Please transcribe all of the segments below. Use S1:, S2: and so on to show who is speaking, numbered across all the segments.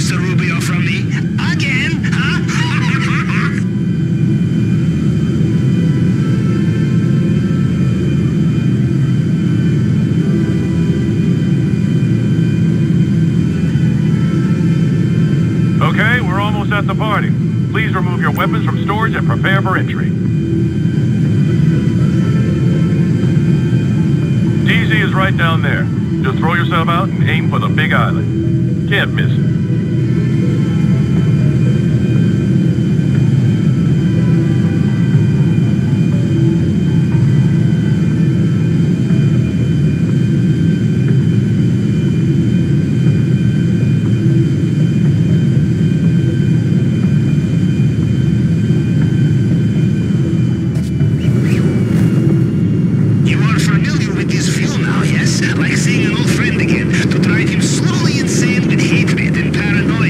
S1: Mr. Rubio, from me. Again, huh?
S2: Okay, we're almost at the party. Please remove your weapons from storage and prepare for entry. DZ is right down there. Just throw yourself out and aim for the big island. Can't miss it.
S1: Like seeing an old friend again, to drive him slowly insane with hatred and paranoia.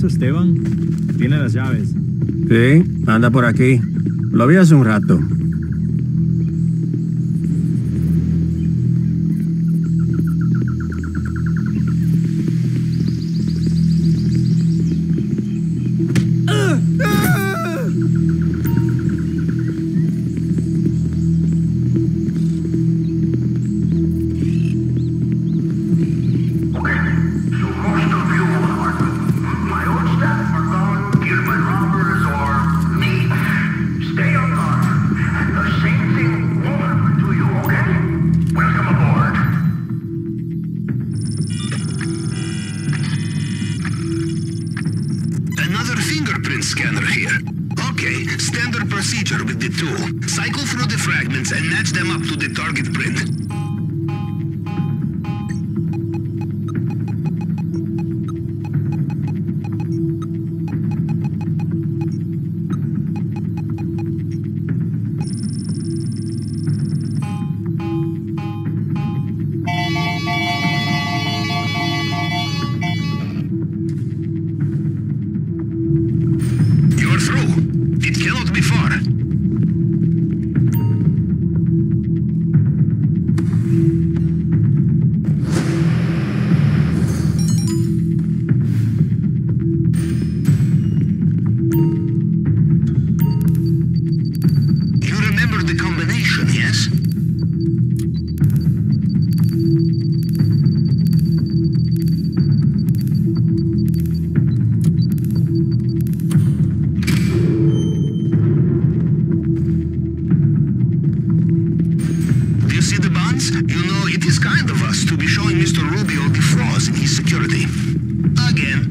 S3: eso Esteban? Tiene las llaves.
S4: Sí, anda por aquí. Lo vi hace un rato.
S1: Another fingerprint scanner here. Okay, standard procedure with the tool. Cycle through the fragments and match them up to the target print. You're through. It cannot be far. You remember the combination, yes? Do you see the bonds? You know, it is kind of us to be showing Mr. Rubio the flaws in his security. Again.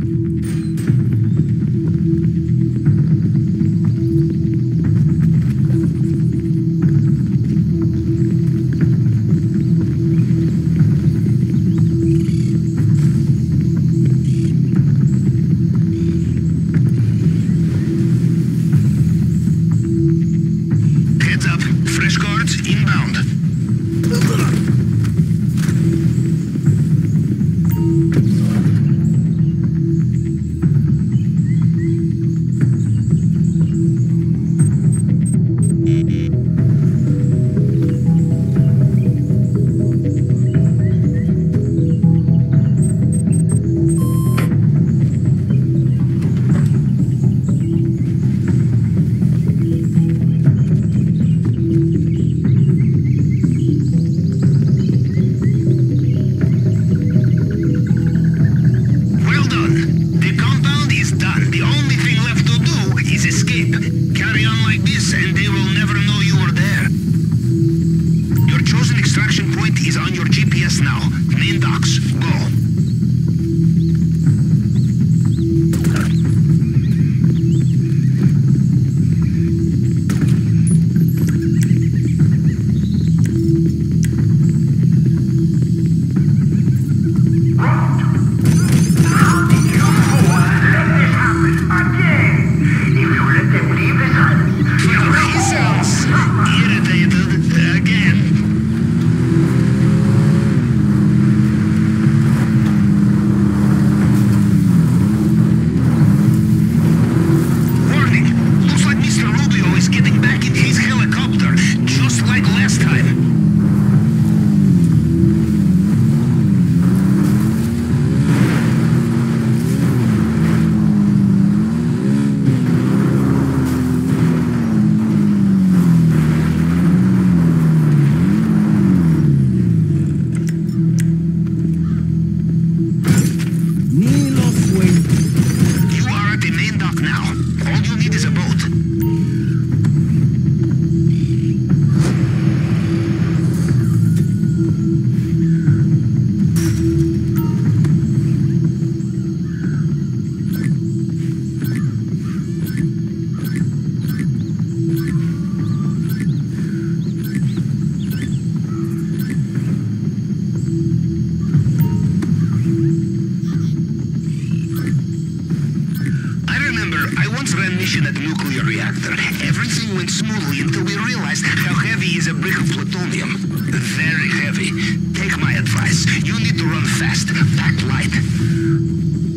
S1: Heads up, fresh cards inbound. Well done. The compound is done. The only thing left to do is escape. Carry on like this and they will never know you were there. Your chosen extraction point is on your GPS now. Main docks. Go. He sounds irritated again. Warning! Looks like Mr. Rubio is getting back in his helicopter, just like last time.
S4: Ni lo fue.
S1: You are at the main dock now. All you need is a boat. I once ran mission at a nuclear reactor. Everything went smoothly until we realized how heavy is a brick of plutonium. Very heavy. Take my advice. You need to run fast. Pack light.